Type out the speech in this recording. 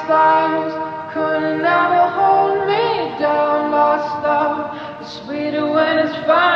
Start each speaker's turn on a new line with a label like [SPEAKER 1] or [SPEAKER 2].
[SPEAKER 1] stars couldn't ever hold me down. Lost love is sweeter when it's found.